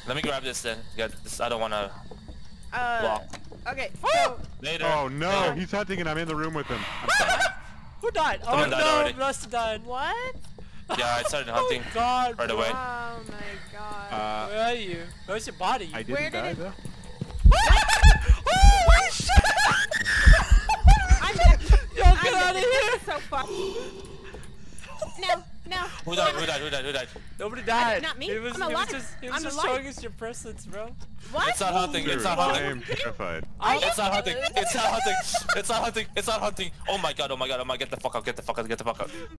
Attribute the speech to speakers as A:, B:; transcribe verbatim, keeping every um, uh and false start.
A: Let me grab this then. Get this. I don't wanna.
B: Uh.
A: Walk.
B: Okay. So.
A: Later.
C: Oh no,
A: Later.
C: he's hunting and I'm in the room with him. I'm sorry.
D: Who died? Oh
A: Someone died
D: no,
A: already.
D: Rusty died.
B: What?
A: Yeah, I started hunting
D: Oh God,
A: right
D: bro.
A: away.
B: Oh my god.
C: Uh,
D: Where are you? Where's your body?
C: I
B: Where
C: didn't
B: did
C: die
B: it-
C: though.
D: Holy shit!
B: I'm gonna.
D: Yo, get
B: I'm
D: out of
B: gonna-
D: here!
B: This is so fun. No, no.
A: Who died? Who died? Who died? Who died?
D: Nobody died.
B: not me.
D: It was,
B: I'm
D: it was
B: alive.
D: just, it was
B: I'm
D: just
B: alive.
D: showing us your presence, bro.
B: What?
A: It's not hunting. It's
C: Dude,
A: not
C: I
A: hunting.
C: am terrified.
A: It's not hunting. It's not hunting. It's not hunting. It's not hunting. Oh my god. Oh my god. Oh my. Get the fuck out. Get the fuck out. Get the fuck out.